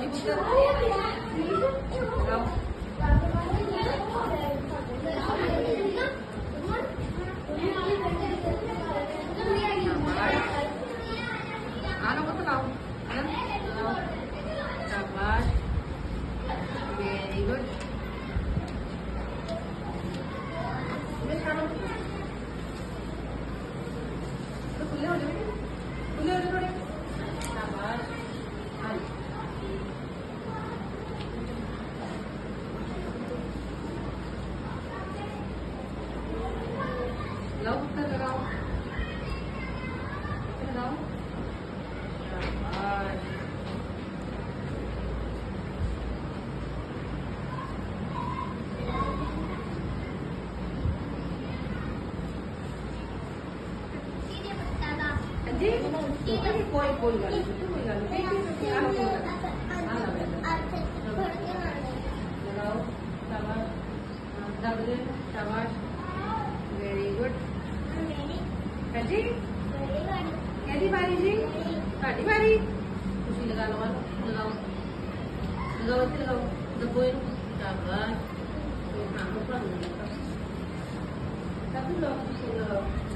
Ano ko to? Sabar. Very good. लगाओ उत्तर लगाओ लगाओ जी कोई गल लगाओ शाबाश दब दे शाबाश वेरी गुड जी कहती बारी जी साड़ी बारी खुशी लगा लो लगाओ लगाओ लगाओ दबो शाबाश सब लोग खुशी लगाओ